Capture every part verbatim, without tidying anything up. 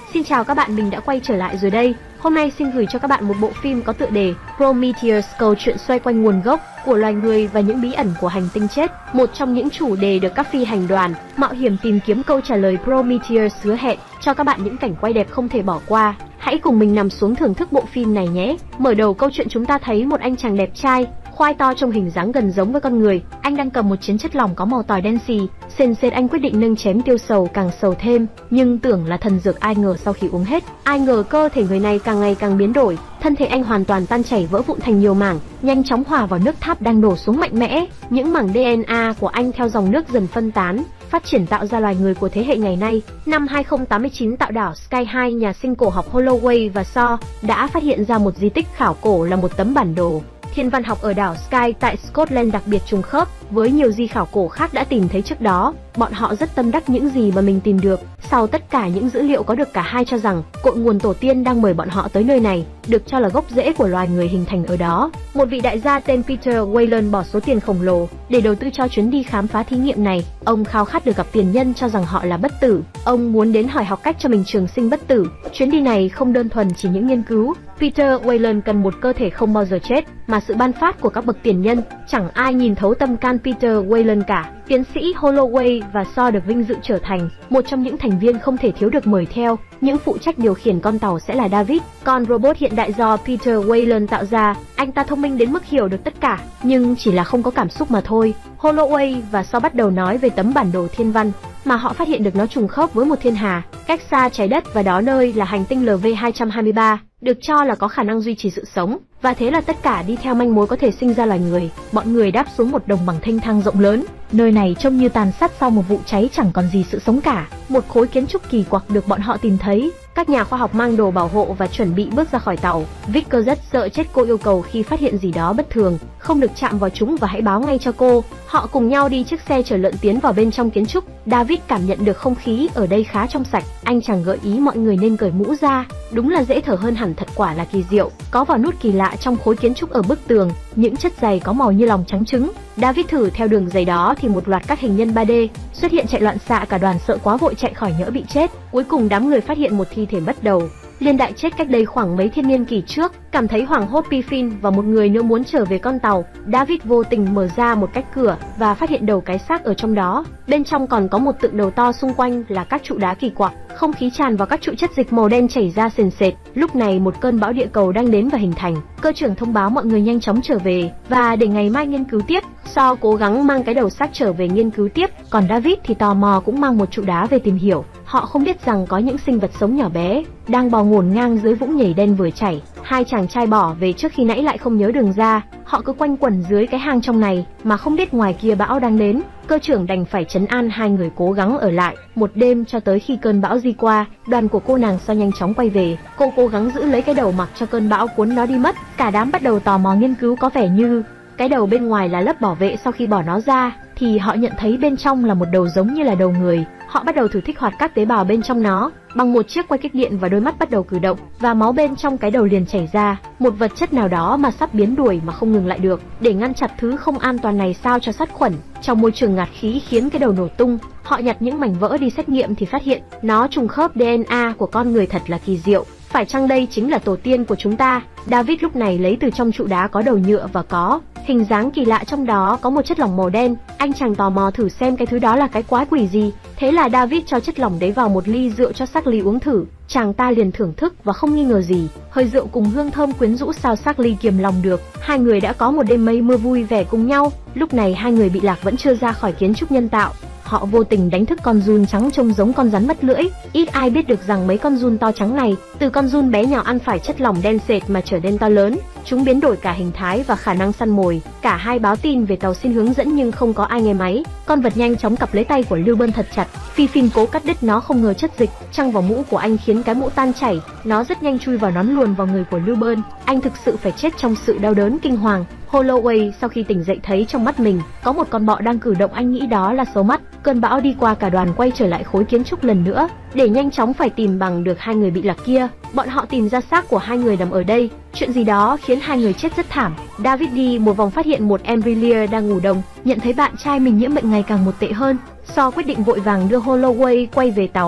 Xin chào các bạn, mình đã quay trở lại rồi đây. Hôm nay xin gửi cho các bạn một bộ phim có tựa đề Prometheus, câu chuyện xoay quanh nguồn gốc của loài người và những bí ẩn của hành tinh chết. Một trong những chủ đề được các phi hành đoàn mạo hiểm tìm kiếm câu trả lời. Prometheus hứa hẹn cho các bạn những cảnh quay đẹp không thể bỏ qua. Hãy cùng mình nằm xuống thưởng thức bộ phim này nhé. Mở đầu câu chuyện chúng ta thấy một anh chàng đẹp trai, khoai to trong hình dáng gần giống với con người. Anh đang cầm một chén chất lỏng có màu tỏi đen xì. Sền sệt anh quyết định nâng chén tiêu sầu càng sầu thêm, nhưng tưởng là thần dược, ai ngờ sau khi uống hết, ai ngờ cơ thể người này càng ngày càng biến đổi. Thân thể anh hoàn toàn tan chảy, vỡ vụn thành nhiều mảng, nhanh chóng hòa vào nước tháp đang đổ xuống mạnh mẽ. Những mảng đê en a của anh theo dòng nước dần phân tán, phát triển tạo ra loài người của thế hệ ngày nay. Năm hai không tám chín, tạo đảo Sky, hai nhà sinh cổ học Holloway và Shaw đã phát hiện ra một di tích khảo cổ là một tấm bản đồ thiên văn học ở đảo Sky tại Scotland, đặc biệt trùng khớp với nhiều di khảo cổ khác đã tìm thấy trước đó. Bọn họ rất tâm đắc những gì mà mình tìm được. Sau tất cả những dữ liệu có được, cả hai cho rằng cội nguồn tổ tiên đang mời bọn họ tới nơi này, được cho là gốc rễ của loài người hình thành ở đó. Một vị đại gia tên Peter Weyland bỏ số tiền khổng lồ để đầu tư cho chuyến đi khám phá thí nghiệm này. Ông khao khát được gặp tiền nhân, cho rằng họ là bất tử. Ông muốn đến hỏi học cách cho mình trường sinh bất tử. Chuyến đi này không đơn thuần chỉ những nghiên cứu. Peter Weyland cần một cơ thể không bao giờ chết, mà sự ban phát của các bậc tiền nhân. Chẳng ai nhìn thấu tâm can Peter Weyland cả. Tiến sĩ Holloway và Shaw được vinh dự trở thành một trong những thành viên không thể thiếu được mời theo. Những phụ trách điều khiển con tàu sẽ là David, con robot hiện đại do Peter Weyland tạo ra. Anh ta thông minh đến mức hiểu được tất cả, nhưng chỉ là không có cảm xúc mà thôi. Holloway và Shaw bắt đầu nói về tấm bản đồ thiên văn mà họ phát hiện được, nó trùng khớp với một thiên hà cách xa trái đất, và đó nơi là hành tinh L V hai hai ba, được cho là có khả năng duy trì sự sống. Và thế là tất cả đi theo manh mối có thể sinh ra loài người. Bọn người đáp xuống một đồng bằng thênh thang rộng lớn. Nơi này trông như tàn sát sau một vụ cháy, chẳng còn gì sự sống cả. Một khối kiến trúc kỳ quặc được bọn họ tìm thấy. Các nhà khoa học mang đồ bảo hộ và chuẩn bị bước ra khỏi tàu. Victor rất sợ chết, cô yêu cầu khi phát hiện gì đó bất thường không được chạm vào chúng và hãy báo ngay cho cô. Họ cùng nhau đi chiếc xe chở lợn tiến vào bên trong kiến trúc. David cảm nhận được không khí ở đây khá trong sạch. Anh chàng gợi ý mọi người nên cởi mũ ra. Đúng là dễ thở hơn hẳn, thật quả là kỳ diệu. Có vỏ nút kỳ lạ trong khối kiến trúc ở bức tường, những chất giày có màu như lòng trắng trứng. David thử theo đường giày đó thì một loạt các hình nhân ba D xuất hiện chạy loạn xạ, cả đoàn sợ quá vội chạy khỏi nhỡ bị chết. Cuối cùng đám người phát hiện một thi thể mất đầu, liên đại chết cách đây khoảng mấy thiên niên kỷ trước. Cảm thấy hoảng hốt, Piffin và một người nữa muốn trở về con tàu. David vô tình mở ra một cách cửa và phát hiện đầu cái xác ở trong đó. Bên trong còn có một tượng đầu to, xung quanh là các trụ đá kỳ quặc. Không khí tràn vào, các trụ chất dịch màu đen chảy ra sền sệt. Lúc này một cơn bão địa cầu đang đến và hình thành. Cơ trưởng thông báo mọi người nhanh chóng trở về và để ngày mai nghiên cứu tiếp. Shaw cố gắng mang cái đầu xác trở về nghiên cứu tiếp, còn David thì tò mò cũng mang một trụ đá về tìm hiểu. Họ không biết rằng có những sinh vật sống nhỏ bé đang bò ngổn ngang dưới vũng nhảy đen vừa chảy. Hai chàng trai bỏ về trước khi nãy lại không nhớ đường ra. Họ cứ quanh quẩn dưới cái hang trong này mà không biết ngoài kia bão đang đến. Cơ trưởng đành phải trấn an hai người cố gắng ở lại một đêm cho tới khi cơn bão di qua. Đoàn của cô nàng Shaw nhanh chóng quay về. Cô cố gắng giữ lấy cái đầu mặc cho cơn bão cuốn nó đi mất. Cả đám bắt đầu tò mò nghiên cứu. Có vẻ như cái đầu bên ngoài là lớp bảo vệ. Sau khi bỏ nó ra thì họ nhận thấy bên trong là một đầu giống như là đầu người. Họ bắt đầu thử kích hoạt các tế bào bên trong nó bằng một chiếc quay kích điện, và đôi mắt bắt đầu cử động và máu bên trong cái đầu liền chảy ra. Một vật chất nào đó mà sắp biến đuổi mà không ngừng lại được. Để ngăn chặn thứ không an toàn này sao cho sát khuẩn trong môi trường ngạt khí khiến cái đầu nổ tung. Họ nhặt những mảnh vỡ đi xét nghiệm thì phát hiện nó trùng khớp đê en a của con người, thật là kỳ diệu. Phải chăng đây chính là tổ tiên của chúng ta? David lúc này lấy từ trong trụ đá có đầu nhựa và có hình dáng kỳ lạ, trong đó có một chất lỏng màu đen. Anh chàng tò mò thử xem cái thứ đó là cái quái quỷ gì. Thế là David cho chất lỏng đấy vào một ly rượu cho Charlie uống thử. Chàng ta liền thưởng thức và không nghi ngờ gì. Hơi rượu cùng hương thơm quyến rũ, sao Charlie kiềm lòng được. Hai người đã có một đêm mây mưa vui vẻ cùng nhau. Lúc này hai người bị lạc vẫn chưa ra khỏi kiến trúc nhân tạo. Họ vô tình đánh thức con giun trắng trông giống con rắn mất lưỡi. Ít ai biết được rằng mấy con giun to trắng này, từ con giun bé nhỏ ăn phải chất lỏng đen sệt mà trở nên to lớn. Chúng biến đổi cả hình thái và khả năng săn mồi. Cả hai báo tin về tàu xin hướng dẫn nhưng không có ai nghe máy. Con vật nhanh chóng cặp lấy tay của Lưu Bơn thật chặt. Piffin cố cắt đứt nó, không ngờ chất dịch trăng vào mũ của anh khiến cái mũ tan chảy. Nó rất nhanh chui vào nón luồn vào người của Lưu Bơn. Anh thực sự phải chết trong sự đau đớn kinh hoàng. Holloway sau khi tỉnh dậy thấy trong mắt mình có một con bọ đang cử động, anh nghĩ đó là số mắt. Cơn bão đi qua, cả đoàn quay trở lại khối kiến trúc lần nữa để nhanh chóng phải tìm bằng được hai người bị lạc kia. Bọn họ tìm ra xác của hai người nằm ở đây. Chuyện gì đó khiến hai người chết rất thảm. David đi một vòng phát hiện một Embrylier đang ngủ đông, nhận thấy bạn trai mình nhiễm bệnh ngày càng một tệ hơn. Shaw quyết định vội vàng đưa Holloway quay về tàu.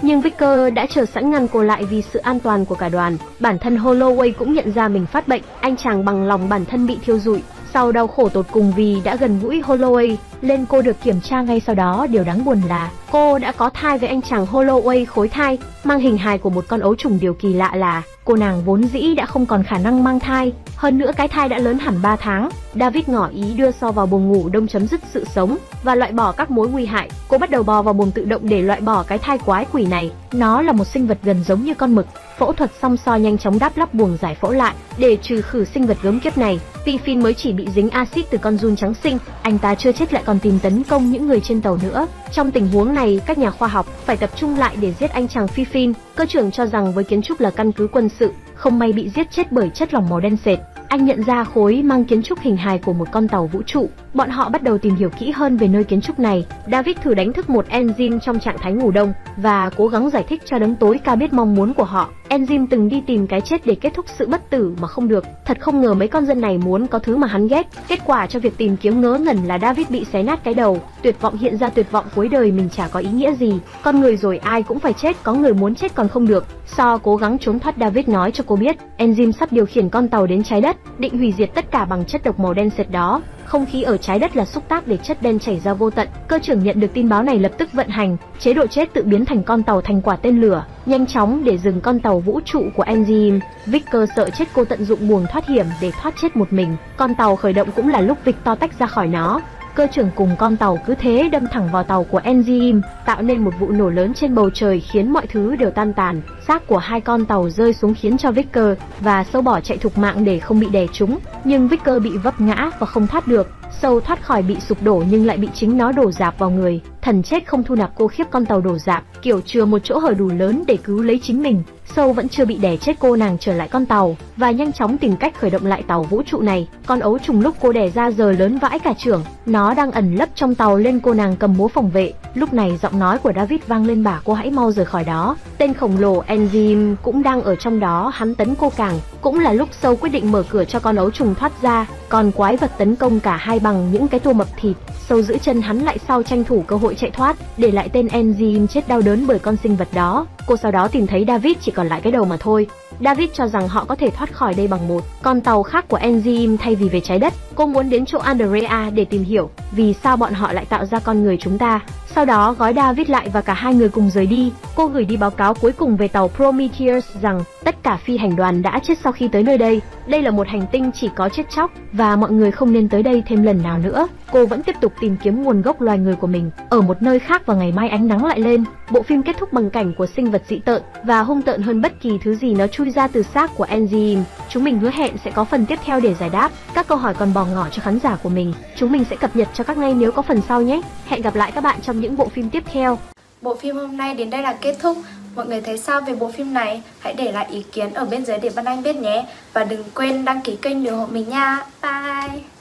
nhưng Victor đã chờ sẵn ngăn cô lại vì sự an toàn của cả đoàn. Bản thân Holloway cũng nhận ra mình phát bệnh, anh chàng bằng lòng bản thân bị thiêu rụi. Sau đau khổ tột cùng vì đã gần gũi Holloway, lên cô được kiểm tra ngay sau đó. Điều đáng buồn là cô đã có thai với anh chàng Holloway. Khối thai mang hình hài của một con ấu trùng. Điều kỳ lạ là cô nàng vốn dĩ đã không còn khả năng mang thai, hơn nữa cái thai đã lớn hẳn ba tháng. David ngỏ ý đưa So vào buồng ngủ đông chấm dứt sự sống và loại bỏ các mối nguy hại. Cô bắt đầu bò vào buồng tự động để loại bỏ cái thai quái quỷ này. Nó là một sinh vật gần giống như con mực. Phẫu thuật xong, So nhanh chóng đắp lắp buồng giải phẫu lại để trừ khử sinh vật gớm kiếp này. Vì Finn mới chỉ bị dính axit từ con giun trắng sinh, anh ta chưa chết lại còn tìm tấn công những người trên tàu nữa. Trong tình huống này, các nhà khoa học phải tập trung lại để giết anh chàng Phi Finn. Cơ trưởng cho rằng với kiến trúc là căn cứ quân sự, không may bị giết chết bởi chất lỏng màu đen sệt. Anh nhận ra khối mang kiến trúc hình hài của một con tàu vũ trụ. Bọn họ bắt đầu tìm hiểu kỹ hơn về nơi kiến trúc này. David thử đánh thức một enzyme trong trạng thái ngủ đông và cố gắng giải thích cho đấng tối ca biết mong muốn của họ. Enzyme từng đi tìm cái chết để kết thúc sự bất tử mà không được. Thật không ngờ mấy con dân này muốn có thứ mà hắn ghét. Kết quả cho việc tìm kiếm ngớ ngẩn là David bị xé nát cái đầu. Tuyệt vọng hiện ra, tuyệt vọng cuối đời mình chả có ý nghĩa gì. Con người rồi ai cũng phải chết, có người muốn chết còn không được. So cố gắng trốn thoát. David nói cho cô biết enzyme sắp điều khiển con tàu đến trái đất, định hủy diệt tất cả bằng chất độc màu đen sệt đó. Không khí ở trái đất là xúc tác để chất đen chảy ra vô tận. Cơ trưởng nhận được tin báo này lập tức vận hành chế độ chết tự biến thành con tàu thành quả tên lửa, nhanh chóng để dừng con tàu vũ trụ của enzyme. Victor sợ chết, cô tận dụng buồng thoát hiểm để thoát chết một mình. Con tàu khởi động cũng là lúc Victor tách ra khỏi nó. Cơ trưởng cùng con tàu cứ thế đâm thẳng vào tàu của enzyme, tạo nên một vụ nổ lớn trên bầu trời khiến mọi thứ đều tan tàn. Xác của hai con tàu rơi xuống khiến cho Victor và Sâu bỏ chạy thục mạng để không bị đè trúng, nhưng Victor bị vấp ngã và không thoát được. Sâu thoát khỏi bị sụp đổ nhưng lại bị chính nó đổ rạp vào người. Thần chết không thu nạp cô, khiếp con tàu đổ rạp, kiểu chừa một chỗ hở đủ lớn để cứu lấy chính mình. Sâu vẫn chưa bị đè chết, cô nàng trở lại con tàu và nhanh chóng tìm cách khởi động lại tàu vũ trụ này. Con ấu trùng lúc cô đẻ ra giờ lớn vãi cả chưởng, nó đang ẩn lấp trong tàu. Lên cô nàng cầm búa phòng vệ. Lúc này giọng nói của David vang lên, bảo cô hãy mau rời khỏi đó. Tên khổng lồ enzyme cũng đang ở trong đó, hắn tấn cô càng. Cũng là lúc Sâu quyết định mở cửa cho con ấu trùng thoát ra. Còn quái vật tấn công cả hai bằng những cái tua mập thịt. Sâu giữ chân hắn lại sau, tranh thủ cơ hội chạy thoát, để lại tên enzyme chết đau đớn bởi con sinh vật đó. Cô sau đó tìm thấy David chỉ còn lại cái đầu mà thôi. David cho rằng họ có thể thoát khỏi đây bằng một con tàu khác của enzyme thay vì về trái đất. Cô muốn đến chỗ Andrea để tìm hiểu vì sao bọn họ lại tạo ra con người chúng ta. Sau đó gói David lại và cả hai người cùng rời đi. Cô gửi đi báo cáo cuối cùng về tàu Prometheus rằng tất cả phi hành đoàn đã chết sau khi tới nơi đây. Đây là một hành tinh chỉ có chết chóc và mọi người không nên tới đây thêm lần nào nữa. Cô vẫn tiếp tục tìm kiếm nguồn gốc loài người của mình ở một nơi khác và ngày mai ánh nắng lại lên. Bộ phim kết thúc bằng cảnh của sinh vật dữ tợn và hung tợn hơn bất kỳ thứ gì nó chui ra từ xác của enzyme. Chúng mình hứa hẹn sẽ có phần tiếp theo để giải đáp các câu hỏi còn bỏ ngỏ cho khán giả của mình. Chúng mình sẽ cập nhật cho các ngay nếu có phần sau nhé. Hẹn gặp lại các bạn trong những bộ phim tiếp theo. Bộ phim hôm nay đến đây là kết thúc. Mọi người thấy sao về bộ phim này? Hãy để lại ý kiến ở bên dưới để Vân Anh biết nhé. Và đừng quên đăng ký kênh để ủng hộ mình nha. Bye!